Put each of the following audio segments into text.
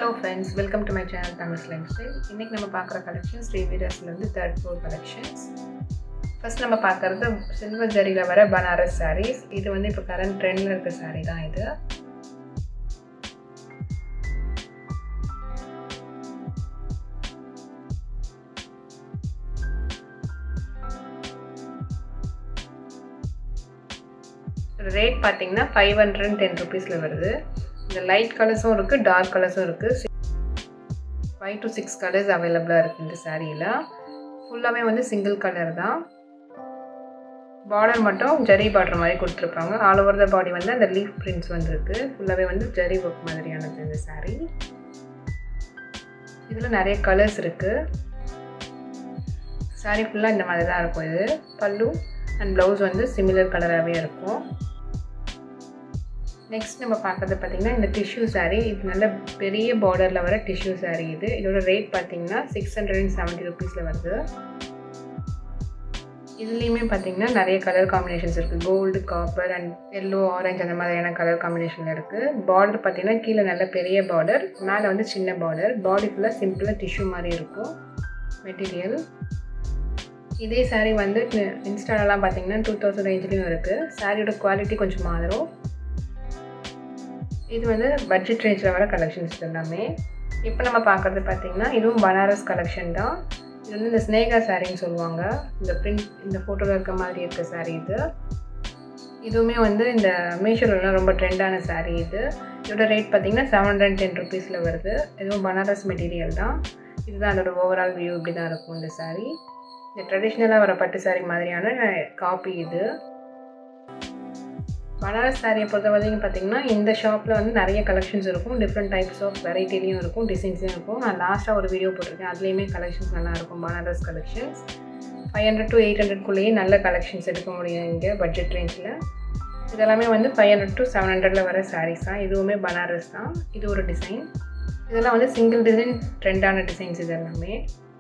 Hello friends, welcome to my channel Tamil Lifestyle. இன்னைக்கு நம்ம பார்க்குற collections sriveerasல இருந்து third floor collections. First நம்ம பார்க்கிறது silver ஜரியில வர banaras sarees. இது வந்து இப்போ current trendல இருக்க saree தான் இது. ரேட் பாத்தீங்கன்னா 510 rupeesல வருது. இந்த லைட் கலர்ஸும் இருக்கு, டார்க் கலர்ஸும் இருக்கு. 5 to 6 கலர்ஸ் அவைலபிளா இருக்கு இந்த சாரீல. ஃபுல்லாவே வந்து சிங்கிள் கலர் தான். பார்டர் மட்டும் ஜரி பார்டர் மாதிரி கொடுத்திருப்பாங்க. ஆல் ஓவர் தி பாடி வந்து அந்த லீஃப் பிரிண்ட்ஸ் வந்திருக்கு. ஃபுல்லாவே வந்து ஜரி வர்க் மாதிரியானது இந்த சாரீ. இதுல நிறைய கலர்ஸ் இருக்கு. சாரீ ஃபுல்லா இந்த மாதிரி தான் இருக்கும். இது பல்லு அண்ட் ப்ளவுஸ் வந்து சிமிலர் கலராகவே இருக்கும். நெக்ஸ்ட் நம்ம பார்க்கறது பார்த்தீங்கன்னா இந்த டிஷ்யூ சாரீ. இது நல்ல பெரிய பார்டரில் வர டிஷ்யூ சாரீ இது. இதோட ரேட் பார்த்தீங்கன்னா 670 rupeesல வருது. இதுலேயுமே பார்த்தீங்கன்னா நிறைய கலர் காம்பினேஷன்ஸ் இருக்குது. Gold, copper and yellow, orange அந்த மாதிரியான கலர் காம்பினேஷனில் இருக்குது. பார்டர் பார்த்தீங்கன்னா கீழே நல்ல பெரிய பார்டர், மேலே வந்து சின்ன பார்டர். பாடி ஃபுல்லாக சிம்பிளாக டிஷ்யூ மாதிரி இருக்கும் மெட்டீரியல். இதே சாரீ வந்து இன்ஸ்டாலெலாம் பார்த்தீங்கன்னா 2000 ரேஞ்சிலையும் இருக்குது. சாரியோட குவாலிட்டி கொஞ்சம் மாறும். இது வந்து பட்ஜெட் ரேஞ்சில் வர கலெக்ஷன்ஸ் எல்லாமே. இப்போ நம்ம பார்க்குறது பார்த்தீங்கன்னா இதுவும் பனாரஸ் கலெக்ஷன் தான். இது வந்து இந்த ஸ்னேகா சாரின்னு சொல்லுவாங்க. இந்த பிரிண்ட் இந்த ஃபோட்டோவில் இருக்க மாதிரி இருக்க சாரீ இது. இதுவுமே வந்து இந்த மீஷோலலாம் ரொம்ப ட்ரெண்டான சாரீ இது. இதோட ரேட் பார்த்தீங்கன்னா 710 rupeesல வருது. இதுவும் பனாரஸ் மெட்டீரியல் தான். இதுதான் அதோட ஓவரால் வியூ. இப்படி தான் இருக்கும் இந்த சாரீ. இந்த ட்ரெடிஷ்னலாக வர பட்டு சாரீ மாதிரியான காப்பி இது. பனாரஸ் சாரியை பொறுத்த வரைக்கும் பார்த்தீங்கன்னா இந்த ஷாப்பில் வந்து நிறைய கலெக்ஷன்ஸ் இருக்கும். டிஃப்ரெண்ட் டைப்ஸ் ஆஃப் வெரைட்டிலையும் இருக்கும், டிசைன்ஸ்லையும் இருக்கும். நான் லாஸ்ட்டாக ஒரு வீடியோ போட்டிருக்கேன். அதுலேயுமே கலெக்ஷன்ஸ் நல்லாயிருக்கும். பனாரஸ் கலெக்ஷன்ஸ் 500 to 800குள்ளேயே நல்ல கலெக்ஷன்ஸ் எடுக்க முடியும் இங்கே பட்ஜெட் ரேஞ்சில். இதெல்லாமே வந்து 500 to 700ல் வர சாரீஸ் தான். இதுவுமே பனாரஸ் தான். இது ஒரு டிசைன். இதெல்லாம் வந்து சிங்கிள் டிசைன் ட்ரெண்டான டிசைன்ஸ் இது எல்லாமே.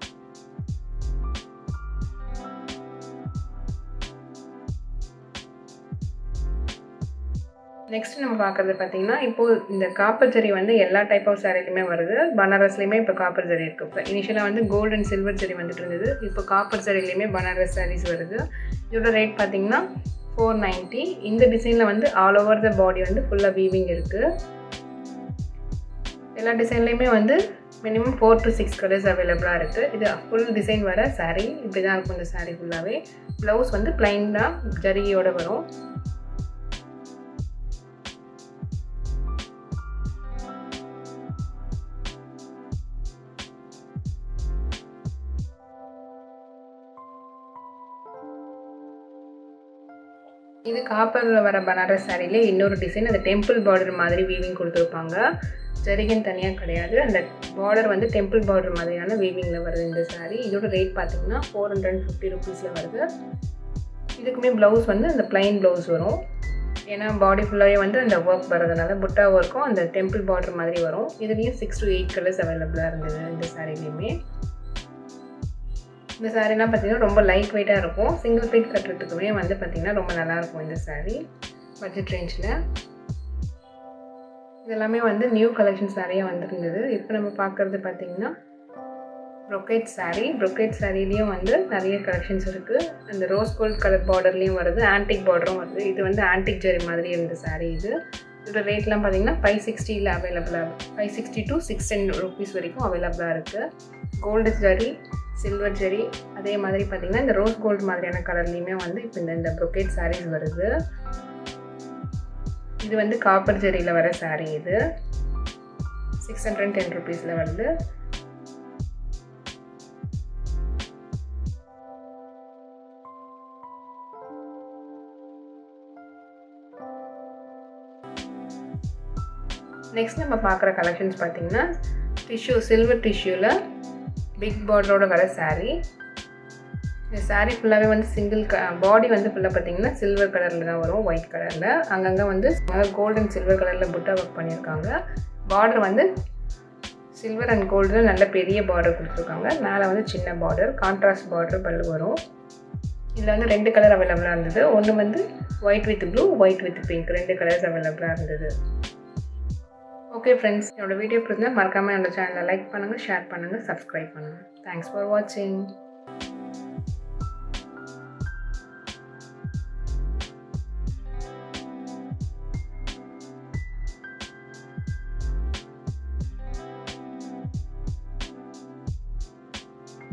நெக்ஸ்ட் நம்ம பார்க்குறது பார்த்தீங்கன்னா இப்போது இந்த காப்பர் ஜரி வந்து எல்லா டைப் ஆஃப் சாரீலையுமே வருது. பனாரஸ்லேயுமே இப்போ காப்பர் ஜரி இருக்குது. இப்போ இனிஷியலாக வந்து கோல்டு அண்ட் சில்வர் ஜரி வந்துட்டு இருந்தது. இப்போ காப்பர் ஜரிலையுமே பனாரஸ் சாரீஸ் வருது. இதோட ரேட் பார்த்தீங்கன்னா 490. இந்த டிசைனில் வந்து ஆல் ஓவர் த பாடி வந்து ஃபுல்லாக வீவிங் இருக்குது. எல்லா டிசைன்லேயுமே வந்து மினிமம் 4 to 6 கலர்ஸ் அவைலபிளாக இருக்குது. இது ஃபுல் டிசைன் வர சாரீ. இப்படி தான் இருக்கும் இந்த சாரீ ஃபுல்லாகவே. ப்ளவுஸ் வந்து ப்ளைனாக ஜரியோடு வரும். இது காப்பரில் வர பனாரஸ் சாரிலே இன்னொரு டிசைன். அந்த டெம்பிள் பார்டர் மாதிரி வீவிங் கொடுத்துருப்பாங்க. ஜரிகன் தனியாக கிடையாது. அந்த பார்டர் வந்து டெம்பிள் பார்டர் மாதிரியான வீவிங்கில் வருது இந்த சாரீ. இதோட ரேட் பார்த்தீங்கன்னா 450 rupeesல வருது. இதுக்குமே ப்ளவுஸ் வந்து அந்த ப்ளைன் ப்ளவுஸ் வரும். ஏன்னா பாடி ஃபுல்லாகவே வந்து அந்த ஒர்க் வரதுனால புட்டா ஒர்க்கும் அந்த டெம்பிள் பார்டர் மாதிரி வரும். இதுலேயும் 6 to 8 கலர்ஸ் அவைலபிளாக இருந்தது இந்த சாரிலையுமே. இந்த சாரீலாம் பார்த்தீங்கன்னா ரொம்ப லைட் வெயிட்டாக இருக்கும். சிங்கிள் பீட் கட்டுறதுக்குமே வந்து பார்த்திங்கன்னா ரொம்ப நல்லாயிருக்கும் இந்த சாரீ பட்ஜெட் ரேஞ்சில். இதெல்லாமே வந்து நியூ கலெக்ஷன்ஸ் நிறைய வந்துருந்தது. இப்போ நம்ம பார்க்குறது பார்த்திங்கன்னா ப்ரோகேட் சாரீ. ப்ரோகேட் சாரீலேயும் வந்து நிறைய கலெக்ஷன்ஸ் இருக்குது. அந்த ரோஸ் கோல்ட் கலர் பார்டர்லேயும் வருது, ஆன்டிக் பார்டரும் வருது. இது வந்து ஆன்டிக் ஜரி மாதிரி இருந்த சாரீ இது. இதோட ரேட்லாம் பார்த்திங்கன்னா 560ல் அவைலபிளாக 560 to 610 rupees வரைக்கும் அவைலபிளாக இருக்குது. கோல்டு ஜரி, சில்வர் ஜெரி, அதே மாதிரி பார்த்தீங்கன்னா இந்த ரோஸ் கோல்டு மாதிரியான கலர்லேயுமே வந்து இப்போ இந்த ப்ரோகேட் சாரீஸ் வருது. இது வந்து காப்பர் ஜெரியில் வர சாரீ. இது 610 rupeesல வருது. நெக்ஸ்ட் நம்ம பார்க்குற கலெக்ஷன்ஸ் பார்த்தீங்கன்னா டிஷ்யூ, சில்வர் டிஷ்யூவில் பிக் பார்டரோட வர சாரீ. இந்த சாரீ ஃபுல்லாகவே வந்து சிங்கிள் பாடி வந்து ஃபுல்லாக பார்த்தீங்கன்னா சில்வர் கலரில் தான் வரும், ஒயிட் கலரில். அங்கங்கே வந்து கோல்டு அண்ட் சில்வர் கலரில் புட்டா ஒர்க் பண்ணியிருக்காங்க. பார்டர் வந்து சில்வர் அண்ட் கோல்டில் நல்ல பெரிய பார்டர் கொடுத்துருக்காங்க. மேலே வந்து சின்ன பார்டர், கான்ட்ராஸ்ட் பார்டர் பல்லு வரும். இதில் வந்து 2 கலர் அவைலபிளாக இருந்தது. ஒன்று வந்து white with blue, white with pink, 2 colours அவைலபிளாக இருந்தது. ஓகே ஃப்ரெண்ட்ஸ், என்னோட வீடியோ பிடிச்சிருந்தா மறக்காமல் என்னோட சேனலை லைக் பண்ணுங்கள், ஷேர் பண்ணுங்கள், சப்ஸ்கிரைப் பண்ணுங்கள். தேங்க்ஸ் ஃபார் வாட்சிங்.